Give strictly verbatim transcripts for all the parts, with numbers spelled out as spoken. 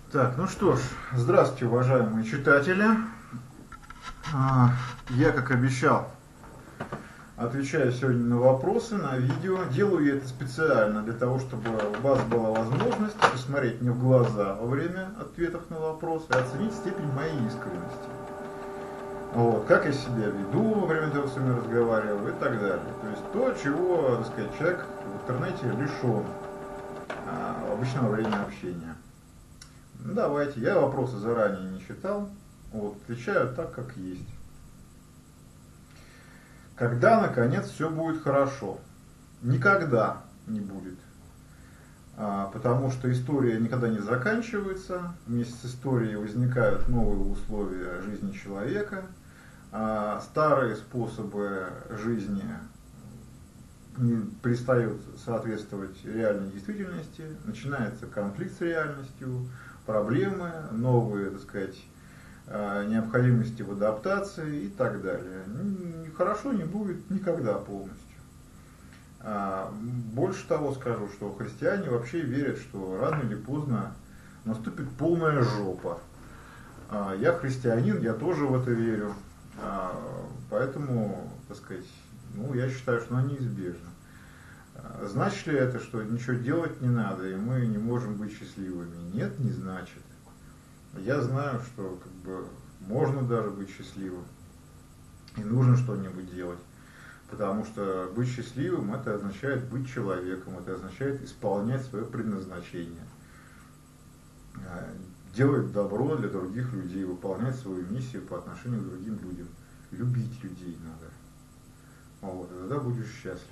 Так, ну что ж, здравствуйте, уважаемые читатели. А, Я, как обещал, отвечаю сегодня на вопросы, на видео. Делаю я это специально для того, чтобы у вас была возможность посмотреть мне в глаза во время ответов на вопросы и оценить степень моей искренности. Вот, как я себя веду во время того, что я разговаривал и так далее. То есть то, чего, так сказать, человек в интернете лишен а, в обычное время общения. Ну, давайте, я вопросы заранее не читал, вот, отвечаю так, как есть. Когда, наконец, все будет хорошо? Никогда не будет. А, потому что история никогда не заканчивается, вместе с историей возникают новые условия жизни человека, а, старые способы жизни не перестают соответствовать реальной действительности, начинается конфликт с реальностью, проблемы, новые, так сказать, необходимости в адаптации и так далее. Хорошо не будет никогда полностью. Больше того скажу, что христиане вообще верят, что рано или поздно наступит полная жопа. Я христианин, я тоже в это верю. Поэтому, так сказать, ну, я считаю, что она неизбежна. Значит ли это, что ничего делать не надо, и мы не можем быть счастливыми? Нет, не значит. Я знаю, что как бы можно даже быть счастливым, и нужно что-нибудь делать. Потому что быть счастливым — это означает быть человеком, это означает исполнять свое предназначение. Делать добро для других людей, выполнять свою миссию по отношению к другим людям. Любить людей надо. Вот, и тогда будешь счастлив.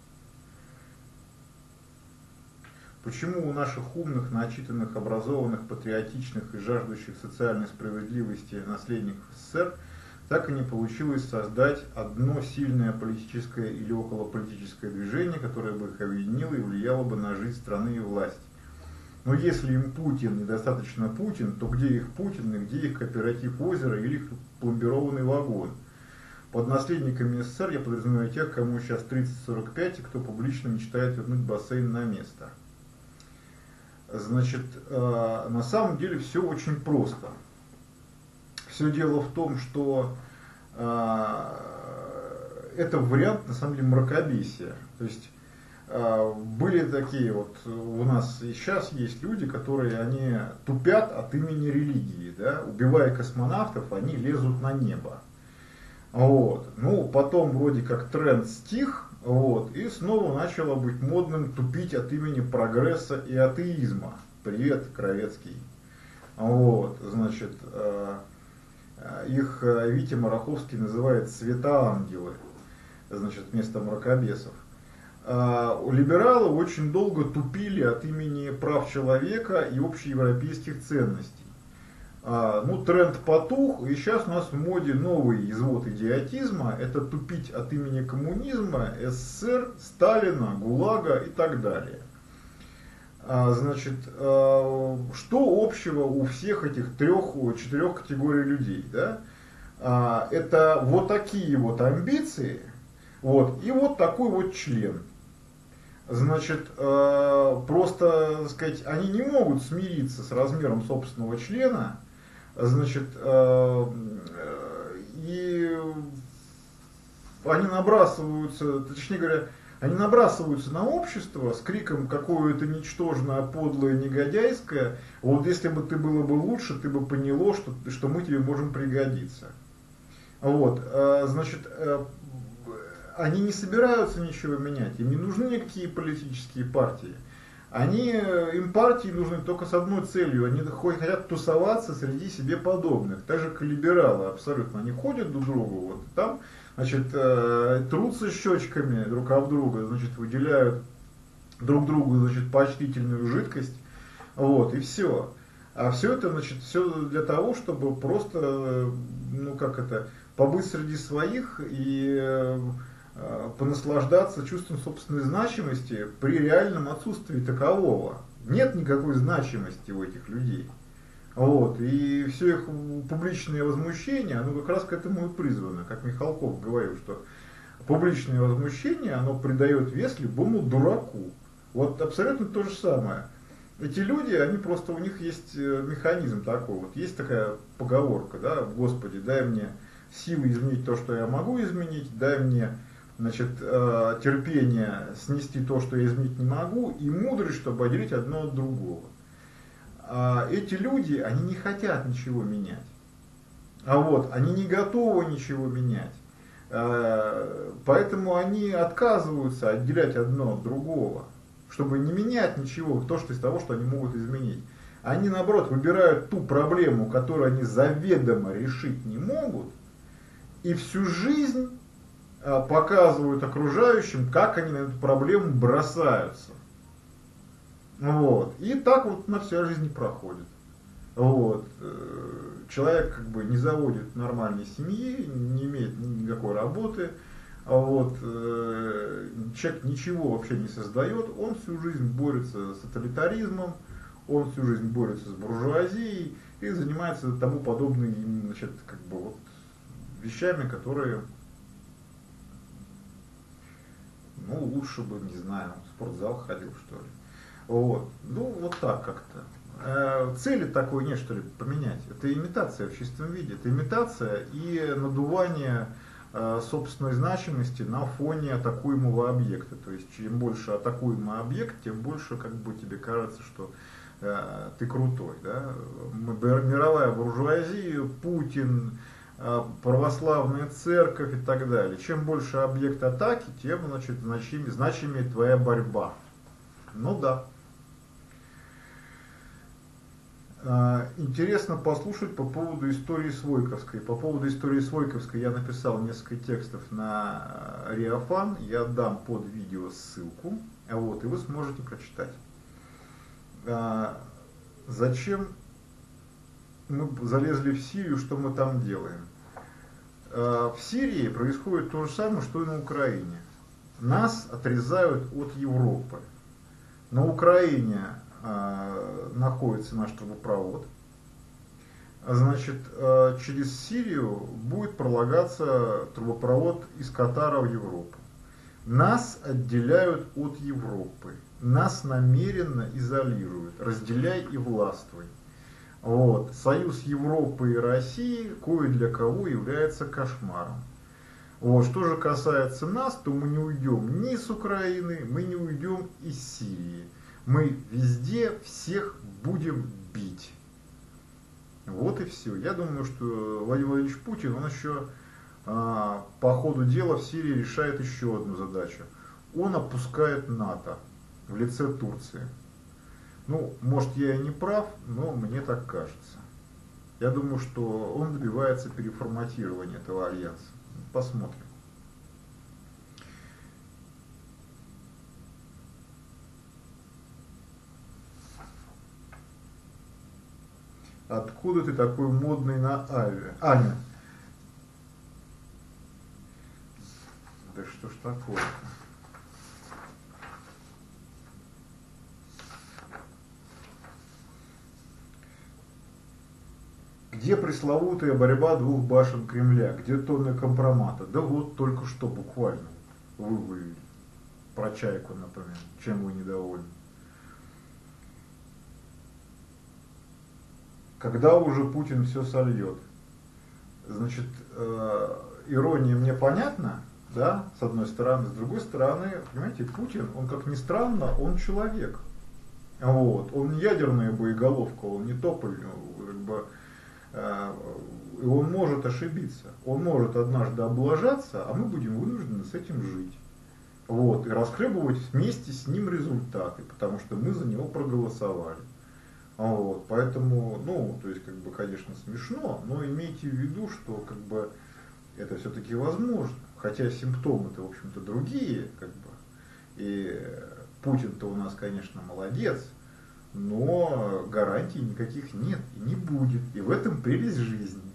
Почему у наших умных, начитанных, образованных, патриотичных и жаждущих социальной справедливости наследников СССР так и не получилось создать одно сильное политическое или околополитическое движение, которое бы их объединило и влияло бы на жизнь страны и власть? Но если им Путин недостаточно Путин, то где их Путин и где их кооператив озера или их пломбированный вагон? Под наследниками СССР я подразумеваю тех, кому сейчас тридцать-сорок пять, и кто публично мечтает вернуть бассейн на место. Значит, э, на самом деле все очень просто. Все дело в том, что э, это вариант, на самом деле, мракобесия. То есть э, были такие вот, у нас и сейчас есть люди, которые они тупят от имени религии, да? Убивая космонавтов, они лезут на небо. Вот. Ну, потом вроде как тренд стих, вот, и снова начало быть модным тупить от имени прогресса и атеизма. Привет, Кровецкий. Вот, значит, э, их Витя Мараховский называет светоангелы, значит, вместо мракобесов. Э, либералы очень долго тупили от имени прав человека и общеевропейских ценностей. Ну, тренд потух, и сейчас у нас в моде новый извод идиотизма, это тупить от имени коммунизма, СССР, Сталина, ГУЛАГа и так далее. Значит, что общего у всех этих трех-четырех категорий людей? Да? Это вот такие вот амбиции, вот, и вот такой вот член. Значит, просто, так сказать, они не могут смириться с размером собственного члена. Значит, э, и они набрасываются, точнее говоря, они набрасываются на общество с криком, какое это ничтожное, подлое, негодяйское. Вот если бы ты было бы лучше, ты бы поняло, что, что мы тебе можем пригодиться. Вот, э, значит, э, они не собираются ничего менять, им не нужны никакие политические партии. Они, им партии нужны только с одной целью, они хотят тусоваться среди себе подобных, так же как и либералы абсолютно, они ходят друг к другу, вот там, значит, трутся щечками друг об друга, значит, выделяют друг другу, значит, почтительную жидкость, вот, и все. А все это, значит, все для того, чтобы просто, ну как это, побыть среди своих и понаслаждаться чувством собственной значимости при реальном отсутствии такового. Нет никакой значимости у этих людей. Вот. И все их публичное возмущение, оно как раз к этому и призвано. Как Михалков говорил, что публичное возмущение, оно придает вес любому дураку. Вот абсолютно то же самое. Эти люди, они просто, у них есть механизм такой, вот есть такая поговорка, да, Господи, дай мне силы изменить то, что я могу изменить, дай мне, значит, э, терпение снести то, что я изменить не могу, и мудрость, чтобы отделить одно от другого. А эти люди, они не хотят ничего менять, а вот, они не готовы ничего менять, э, поэтому они отказываются отделять одно от другого, чтобы не менять ничего, то, что из того, что они могут изменить. Они, наоборот, выбирают ту проблему, которую они заведомо решить не могут, и всю жизнь а, показывают окружающим, как они на эту проблему бросаются. Вот. И так вот на вся жизнь проходит. Вот. Человек как бы не заводит нормальной семьи, не имеет никакой работы. Вот, э, человек ничего вообще не создает, он всю жизнь борется с тоталитаризмом, он всю жизнь борется с буржуазией и занимается тому подобными, значит, как бы вот вещами, которые, ну, лучше бы, не знаю, в спортзал ходил, что ли. Вот, ну, вот так как-то. Э, цели такой нет, что ли, поменять. Это имитация в чистом виде, это имитация и надувание собственной значимости на фоне атакуемого объекта. То есть чем больше атакуемый объект, тем больше как бы тебе кажется, что э, ты крутой. Да? Мировая буржуазия, Путин, э, православная церковь и так далее. Чем больше объект атаки, тем, значит, значимее, значимее твоя борьба. Ну да. Интересно послушать по поводу истории Свойковской. По поводу истории Свойковской я написал несколько текстов на Риофан. Я дам под видео ссылку, вот, и вы сможете прочитать. Зачем мы залезли в Сирию, что мы там делаем? В Сирии происходит то же самое, что и на Украине. Нас отрезают от Европы. На Украине находится наш трубопровод. Значит, через Сирию будет пролагаться трубопровод из Катара в Европу. Нас отделяют от Европы. Нас намеренно изолируют. Разделяй и властвуй. Вот. Союз Европы и России кое для кого является кошмаром. Вот. Что же касается нас, то мы не уйдем ни с Украины, мы не уйдем из Сирии. Мы везде всех будем бить. Вот и все. Я думаю, что Владимир Владимирович Путин, он еще а, по ходу дела в Сирии решает еще одну задачу. Он опускает НАТО в лице Турции. Ну, может, я и не прав, но мне так кажется. Я думаю, что он добивается переформатирования этого альянса. Посмотрим. Откуда ты такой модный на Аве? Аня. Да что ж такое-то? Где пресловутая борьба двух башен Кремля? Где тонны компромата? Да вот только что буквально вы вывели. Про Чайку, например. Чем вы недовольны? Когда уже Путин все сольет? Значит, э, ирония мне понятна, да, с одной стороны. С другой стороны, понимаете, Путин, он, как ни странно, он человек. Вот. Он не ядерная боеголовка, он не тополь, как бы, э, и он может ошибиться. Он может однажды облажаться, а мы будем вынуждены с этим жить. Вот. И расхлебывать вместе с ним результаты, потому что мы за него проголосовали. Вот, поэтому, ну, то есть, как бы, конечно, смешно, но имейте в виду, что, как бы, это все-таки возможно. Хотя симптомы-то, в общем-то, другие, как бы, и Путин-то у нас, конечно, молодец, но гарантий никаких нет и не будет, и в этом прелесть жизни.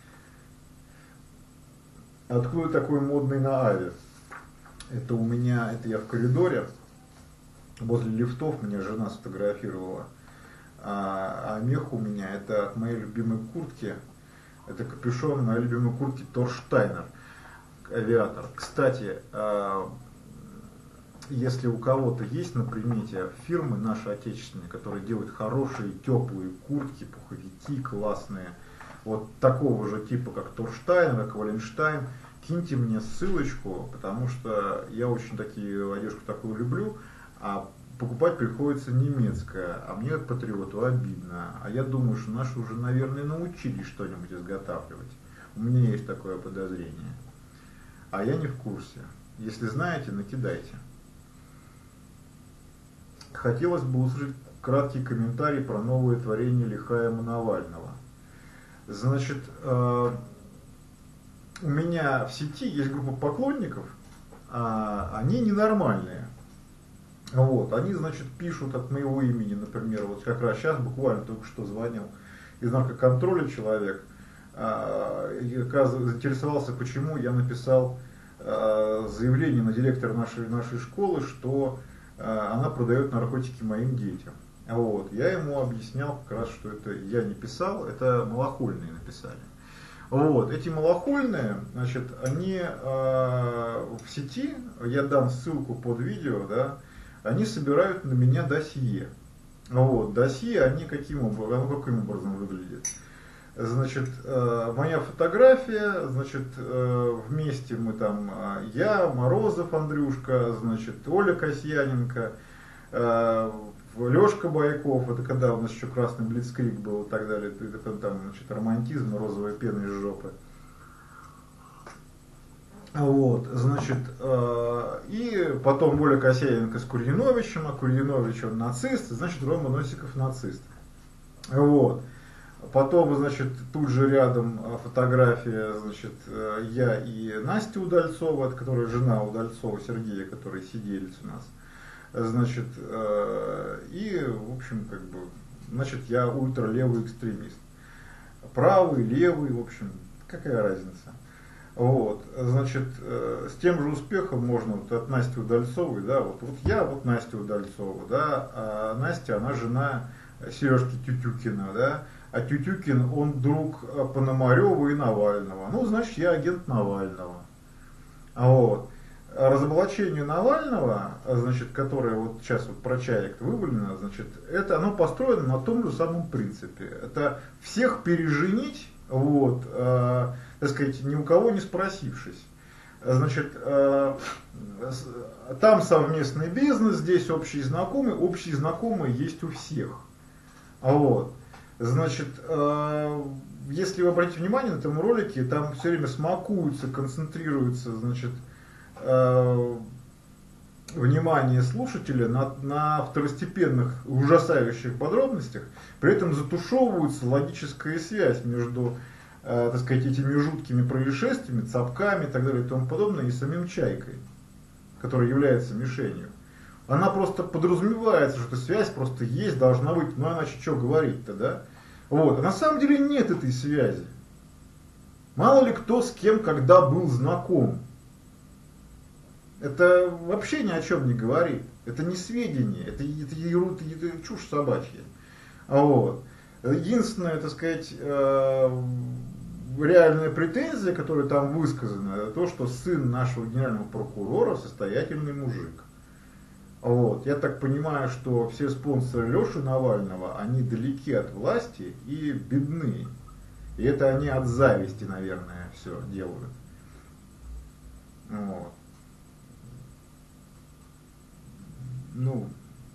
Откуда такой модный на Аве? Это у меня, это я в коридоре, возле лифтов меня жена сфотографировала. А, а мех у меня это от моей любимой куртки, это капюшон моей любимой куртки Торштайнер, авиатор. Кстати, а, если у кого-то есть на примете фирмы наши отечественные, которые делают хорошие теплые куртки, пуховики классные, вот такого же типа, как Торштайн, как Валенштайн, киньте мне ссылочку, потому что я очень такие одежку такую люблю, а покупать приходится немецкая, а мне как патриоту обидно. А я думаю, что наши уже, наверное, научились что-нибудь изготавливать. У меня есть такое подозрение. А я не в курсе. Если знаете, накидайте. Хотелось бы услышать краткий комментарий про новое творение Лихаема Навального. Значит, э, у меня в сети есть группа поклонников, а они ненормальные. Вот, они, значит, пишут от моего имени, например, вот как раз сейчас, буквально только что звонил из наркоконтроля человек, э, и, оказывается, заинтересовался, почему я написал э, заявление на директора нашей, нашей школы, что она продает наркотики моим детям. Вот. Я ему объяснял как раз, что это я не писал, это малохольные написали. Вот. Эти малохольные, значит, они э, в сети, я дам ссылку под видео, да, они собирают на меня досье. Вот. Досье, они каким образом, каким образом выглядят? Значит, э, моя фотография, значит, э, вместе мы там, э, я, Морозов Андрюшка, значит, Оля Касьяненко, э, Лешка Байков, это когда у нас еще красный блицкриг был и так далее, это там, значит, романтизм, розовая пена из жопы. Вот, значит, э, и потом Оля Касьяненко с Курьяновичем, а Курьянович он нацист, значит, Рома Носиков нацист. Вот. Потом, значит, тут же рядом фотография, значит, я и Настя Удальцова, которая жена Удальцова Сергея, который сиделец у нас. Значит, и, в общем, как бы, значит, я ультралевый экстремист. Правый, левый, в общем, какая разница. Вот, значит, с тем же успехом можно вот от Насти Удальцовой, да, вот, вот я, вот Настя Удальцова, да, а Настя, она жена Сережки Тютюкина, да, а Тютюкин, он друг Пономарева и Навального. Ну, значит, я агент Навального. Вот. Разоблачение Навального, значит, которое вот сейчас вот про Чаек вывалено, значит, это оно построено на том же самом принципе. Это всех переженить, вот, э, так сказать, ни у кого не спросившись. Значит, э, там совместный бизнес, здесь общие знакомые, общие знакомые есть у всех. Вот. Значит, э, если вы обратите внимание на этом ролике, там все время смакуются, концентрируется, значит, э, внимание слушателя на, на второстепенных ужасающих подробностях, при этом затушевывается логическая связь между, э, так сказать, этими жуткими происшествиями, цапками и так далее и тому подобное, и самим Чайкой, который является мишенью. Она просто подразумевается, что эта связь просто есть, должна быть, ну иначе что говорить-то, да? Вот. А на самом деле нет этой связи. Мало ли кто с кем когда был знаком. Это вообще ни о чем не говорит. Это не сведения, это, это, это, это чушь собачья. Вот. Единственная, так сказать, э, реальная претензия, которая там высказана, это то, что сын нашего генерального прокурора состоятельный мужик. Вот. Я так понимаю, что все спонсоры Леши Навального, они далеки от власти и бедны. И это они от зависти, наверное, все делают. Вот. Ну,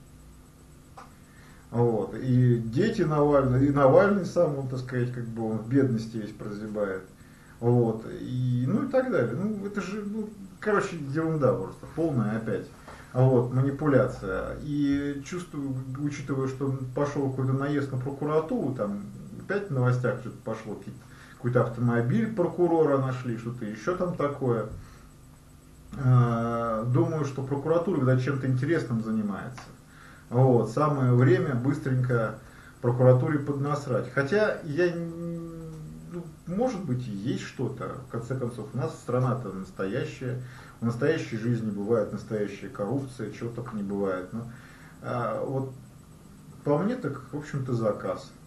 вот. И дети Навального, и Навальный сам, он, так сказать, как бы он в бедности весь прозябает. Вот. И, ну и так далее. Ну, это же, ну, короче, ерунда просто, полная опять. Вот, манипуляция. И чувствую, учитывая, что пошел какой-то наезд на прокуратуру, там опять в новостях что-то пошло, какой-то автомобиль прокурора нашли, что-то еще там такое. Думаю, что прокуратура, когда чем-то интересным занимается. Вот, самое время быстренько прокуратуре поднасрать. Хотя я, ну, может быть, и есть что-то. В конце концов, у нас страна-то настоящая. В настоящей жизни бывает настоящая коррупция, чего только не бывает. Но а, вот по мне так, в общем-то, заказ.